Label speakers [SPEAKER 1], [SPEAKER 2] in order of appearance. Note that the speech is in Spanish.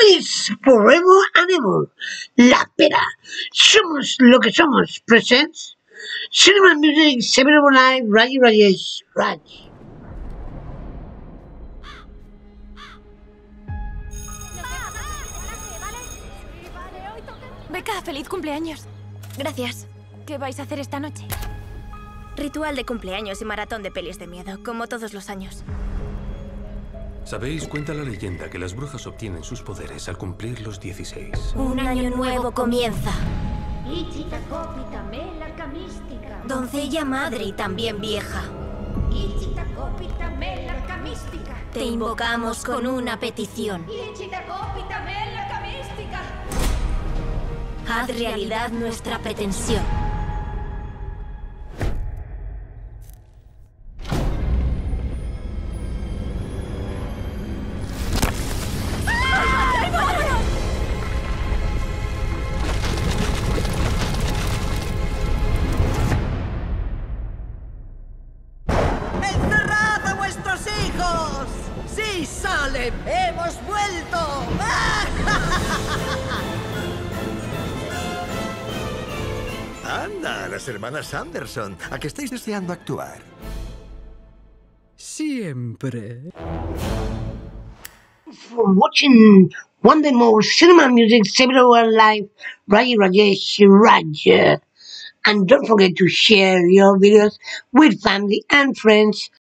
[SPEAKER 1] It's forever and ever. La pera. Somos lo que somos. Presents Cinema Music 709 Raji Rajesh Raj.
[SPEAKER 2] Beca, feliz cumpleaños.
[SPEAKER 3] Gracias.
[SPEAKER 2] ¿Qué vais a hacer esta noche?
[SPEAKER 3] Ritual de cumpleaños y maratón de pelis de miedo, como todos los años.
[SPEAKER 4] ¿Sabéis? Cuenta la leyenda que las brujas obtienen sus poderes al cumplir los 16.
[SPEAKER 3] Un año nuevo comienza. Doncella madre y también vieja. Te invocamos con una petición. Haz realidad nuestra pretensión.
[SPEAKER 5] ¡Encerrad a vuestros hijos! ¡Sí, Salem! ¡Hemos vuelto!
[SPEAKER 6] Anda, las hermanas Anderson. ¿A qué estáis deseando actuar?
[SPEAKER 7] Siempre.
[SPEAKER 1] For watching one day more Cinema Music 701 Live, Raji Rajesh Raj. And don't forget to share your videos with family and friends.